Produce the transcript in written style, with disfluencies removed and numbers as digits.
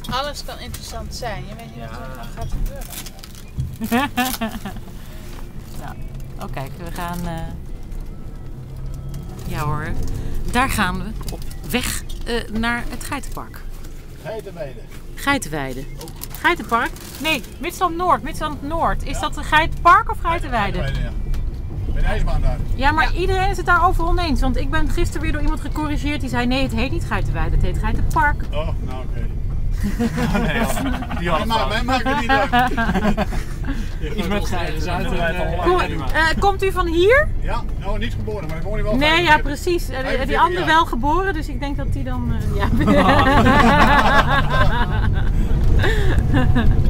Alles kan interessant zijn. Je weet niet wat er nog gaat gebeuren. Nou, oh kijk, we gaan... Ja hoor, daar gaan we op weg naar het geitenpark. Geitenweide. Geitenpark? Nee, Middelland Noord. Middelland Noord. Is dat een geitenpark of geitenweide? Ja. Met de ijsbaan daar. Ja, maar iedereen is het daar overal oneens. Want ik ben gisteren weer door iemand gecorrigeerd die zei nee, het heet niet Geitenweide, het heet Geitenpark. Oh, nou oké. Nee, die had Mij maakt het niet uit. iets met geiten. Komt u van hier? Ja, nou niet geboren, maar ik woon hier wel. Nee, ja precies. Die andere wel geboren, dus ik denk dat die dan... ja.